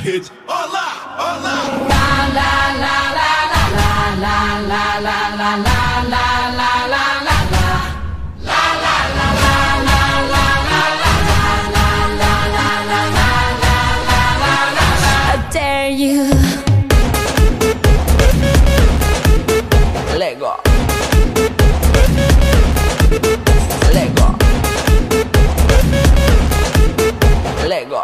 pitch. Hola, hola. La la la la la la la la la la la la la la la. La la la la la la la la la la la la. I dare you. Lego. Lego. Lego.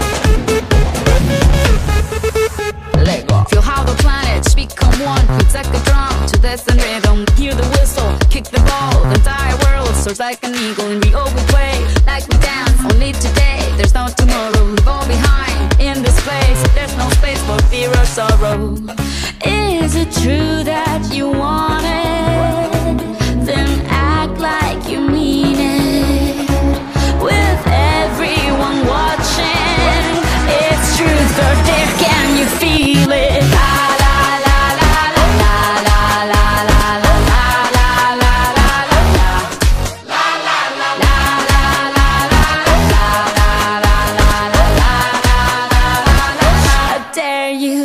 Lego. Feel how the planets become one. It's like a drum to this and rhythm. Hear the whistle, kick the ball. The entire world soars like an eagle. And we all we play like we dance. Only today, there's no tomorrow. We fall behind in this place. There's no space for fear or sorrow. Is it true that you want it? Then act like you mean it. With everyone watching, it's truth or dare. Can you feel it? La la la la la la la la la la la la la la la. La la la la la la la la la la la. I dare you.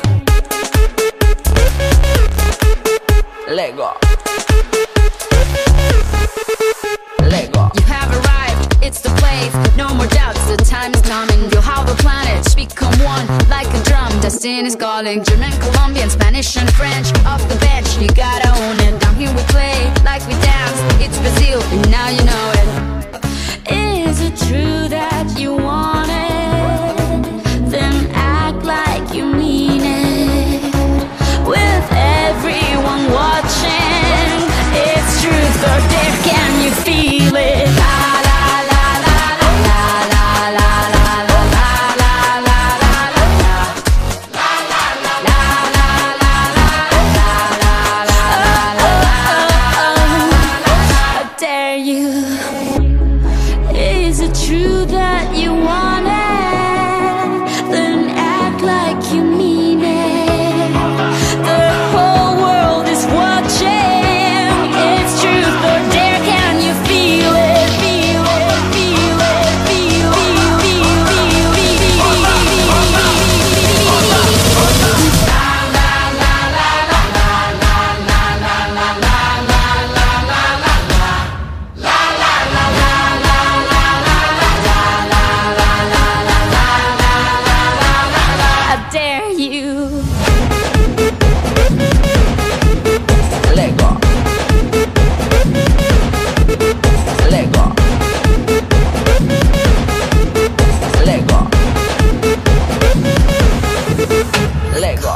Lego. Lego. You have arrived, it's the place. No more doubts, the time is coming. Feel how the planets become one like a drum. Destiny's calling. German, Colombian, Spanish and French. Off the bench, you gotta own it. Down here we play like we dance. It's Brazil, and now you know it. Is it true that you want it? Then act like you mean it. With everyone watching, it's truth or dare. Can you feel it? La la la la la la la la la la la la la la la. La la la la la la la la la la. I dare you. Is it true that you want it? Then act like you mean it. The whole world is watching. It's truth or dare. Can you feel it? Feel it, feel it, feel it, I dare you. Lego. Lego. Lego. Lego.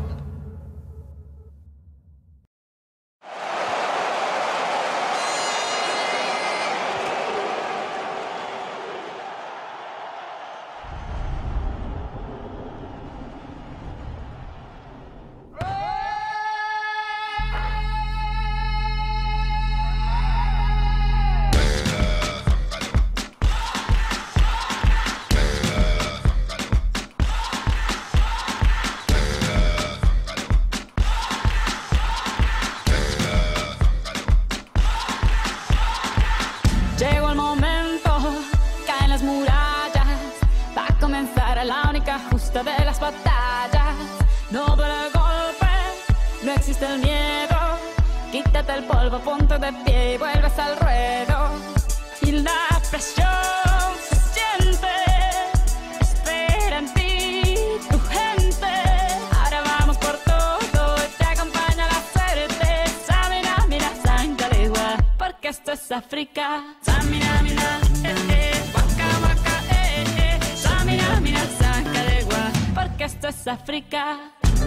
Llegó el momento, caen las murallas. Va a comenzar la única justa de las batallas. No duele el golpe, no existe el miedo. Quítate el polvo, ponte de pie y vuelves al ruedo. Y la presión se siente, espera en ti tu gente. Ahora vamos por todo y te acompaña la suerte. Samina, mira, Sangalegua, porque esto es África. Samina, mira, waka, waka, Samina, mira, Sangalegua, porque esto es África.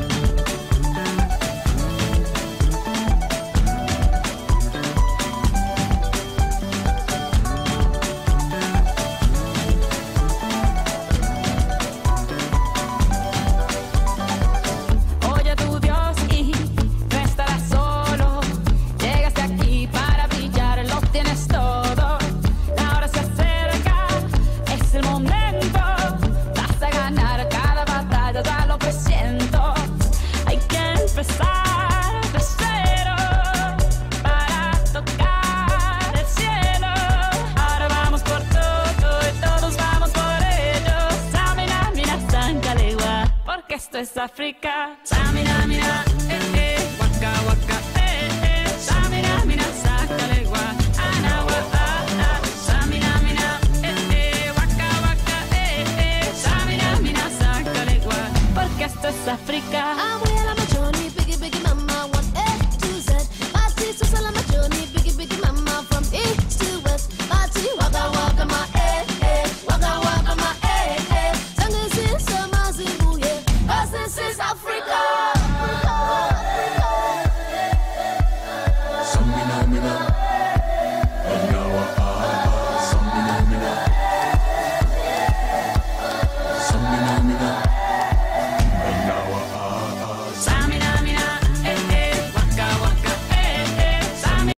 Oye a tu Dios y no estarás solo. Llegaste aquí para brillar, lo tienes todo. La hora se acerca, es el momento. Vas a ganar cada batalla, ya lo presiento. es África. Samina, mina, waka, waka, samina, mina, sacalegua, anawa, samina, mina, waka, waka, samina, mina, sacalegua, porque esto es África.